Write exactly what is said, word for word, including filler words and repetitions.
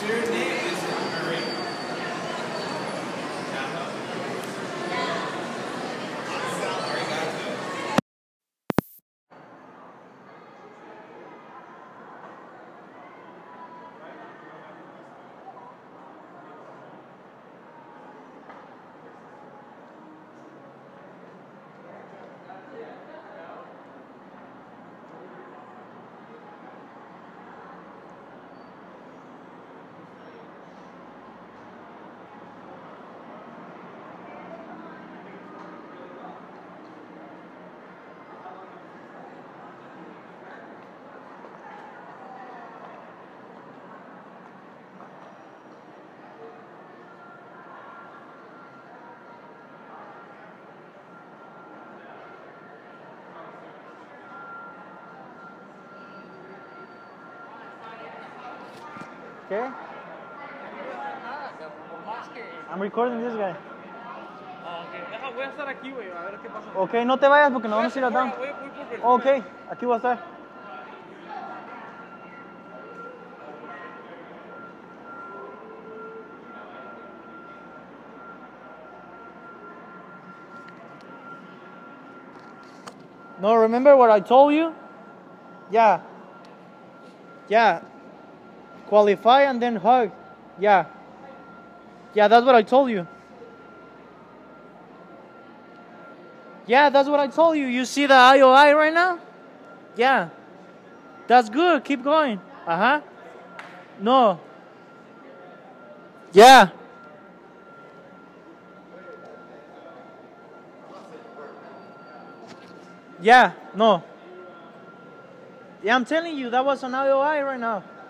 Your name is Marie. ¿Qué? I'm recording this guy. Deja, voy a estar aquí, güey, a ver qué pasa. Ok, no te vayas porque nos vamos a ir a down. Voy, voy por persona. Ok, aquí voy a estar. No, remember what I told you? Yeah. Yeah. Qualify and then hug. Yeah. Yeah, that's what I told you. Yeah, that's what I told you. You see the I O I right now? Yeah. That's good. Keep going. Uh-huh. No. Yeah. Yeah. No. Yeah, I'm telling you, that was an I O I right now.